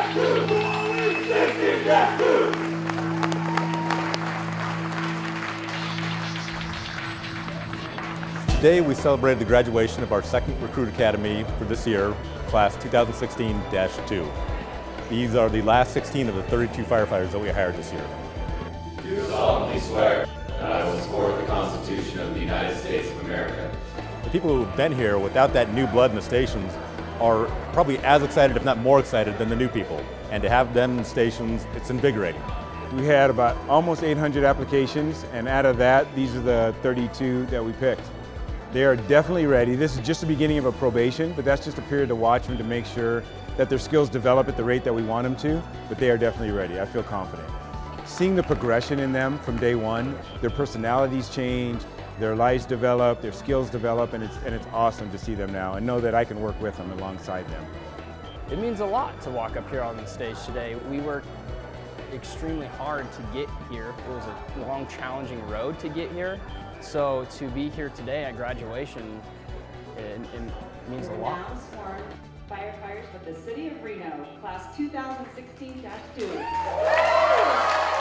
Today we celebrated the graduation of our second Recruit Academy for this year, class 2016-2. These are the last 16 of the 32 firefighters that we hired this year. Do solemnly swear that I will support the Constitution of the United States of America. The people who have been here without that new blood in the stations are probably as excited, if not more excited, than the new people. And to have them in the stations, it's invigorating. We had about almost 800 applications, and out of that, these are the 32 that we picked. They are definitely ready. This is just the beginning of a probation, but that's just a period to watch them to make sure that their skills develop at the rate that we want them to, but they are definitely ready. I feel confident. Seeing the progression in them from day one, their personalities change, their lives develop, their skills develop, and it's awesome to see them now and know that I can work with them alongside them. It means a lot to walk up here on the stage today. We worked extremely hard to get here. It was a long, challenging road to get here. So to be here today at graduation, it means a lot. Now sworn firefighters with the City of Reno, class 2016-2.